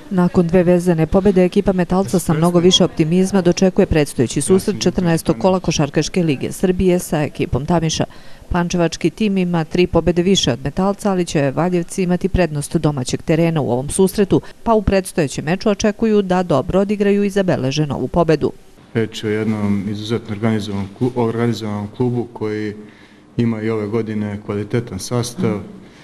Nakon dve vezane pobjede, ekipa Metalca sa mnogo više optimizma dočekuje predstojeći susret 14. kola Košarkaške lige Srbije sa ekipom Tamiša. Pančevački tim ima 3 pobjede više od Metalca, ali će Valjevci imati prednost domaćeg terena u ovom susretu, pa u predstojećem meču očekuju da dobro odigraju i zabeleže novu pobjedu. Reč je o jednom izuzetno organizovanom klubu koji ima i ove godine kvalitetan sastav,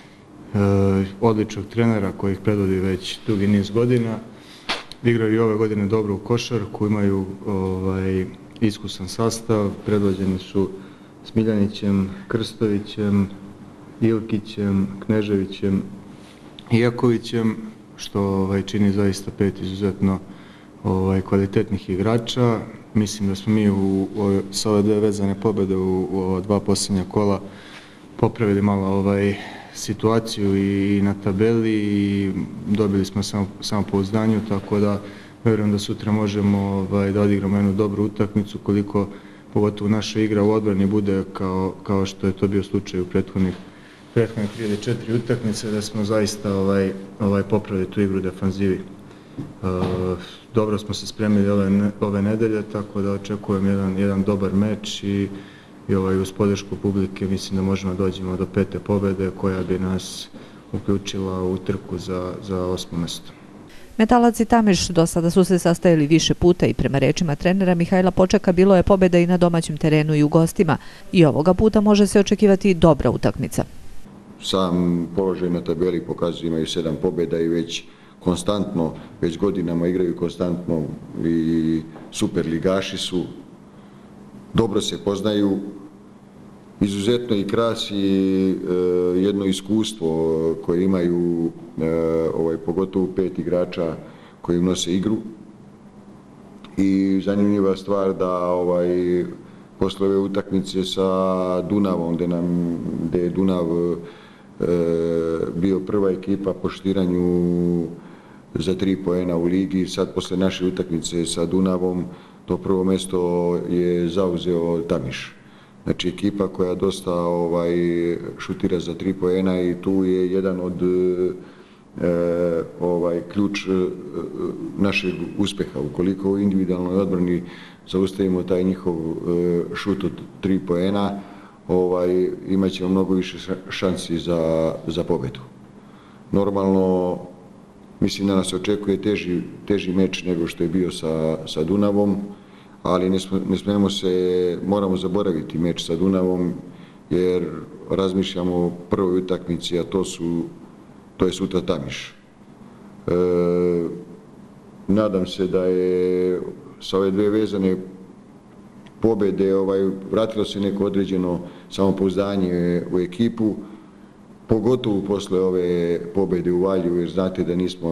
odličnog trenera koji ih predvodi već dugi niz godina. Igraju i ove godine dobro u košarku, imaju iskusan sastav, predvođeni su Smiljanićem, Krstovićem, Ilkićem, Kneževićem i Jakovićem, što čini zaista 5 izuzetno kvalitetnih igrača. Mislim da smo mi sa ove dve vezane pobjede u 2 posljednja kola popravili malo situaciju i na tabeli i dobili smo samopouzdanju, tako da vjerujem da sutra možemo da odigramo jednu dobru utakmicu, koliko pogotovo naša igra u odbrani bude kao što je to bio slučaj u prethodnih 3 ili 4 utakmice, da smo zaista popravili tu igru u defanzivi. Dobro smo se spremili ove nedelje, tako da očekujem jedan dobar meč i uz podršku publike mislim da možemo dođemo do 5. pobjede koja bi nas uključila u trku za 8. mjesto. Metalac i Tamiš do sada su se sastajali više puta i prema rečima trenera Mihajla Počeka bilo je pobjeda i na domaćem terenu i u gostima. I ovoga puta može se očekivati dobra utakmica. Sam položaj na tabeli pokazuje imaju 7 pobjeda i već konstantno, već godinama igraju konstantno i super ligaši su, dobro se poznaju, izuzetno i krasi jedno iskustvo koje imaju, pogotovo 5 igrača koji nose igru. I zanimljiva stvar da posle ove utakmice sa Dunavom, gde je Dunav bio prva ekipa po štiranju za 3 poena u ligi, sad posle naše utakmice sa Dunavom to prvo mjesto je zauzeo Tamiš. Znači ekipa koja dosta šutira za 3 poena i tu je jedan od ključ našeg uspeha. Ukoliko u individualnoj odbrani zaustavimo taj njihov šut od 3 poena, imat ćemo mnogo više šansi za pobjedu. Normalno, mislim da nas očekuje teži meč nego što je bio sa Dunavom, ali ne smijemo moramo zaboraviti meč sa Dunavom, jer razmišljamo o prvoj utakmici, a to je sutra Tamiš. Nadam se da je sa ove dve vezane pobjede vratilo se neko određeno samopouzdanje u ekipu, pogotovo posle ove pobjede u Valju, jer znate da nismo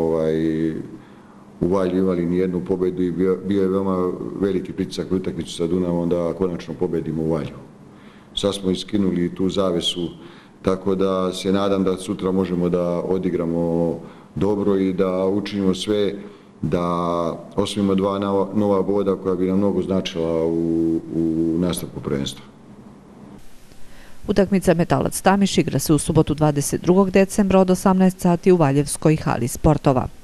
u Valju imali ni jednu pobjedu i bio je veoma veliki pritisak u utakmicu sa Dunavom da konačno pobjedimo u Valju. Sad smo iskinuli tu zavesu, tako da se nadam da sutra možemo da odigramo dobro i da učinimo sve da osvojimo 2 nova boda koja bi nam mnogo značila u nastavku prvenstva. Utakmica Metalac Tamiš igra se u subotu 22. decembra od 18 sati u Valjevskoj hali sportova.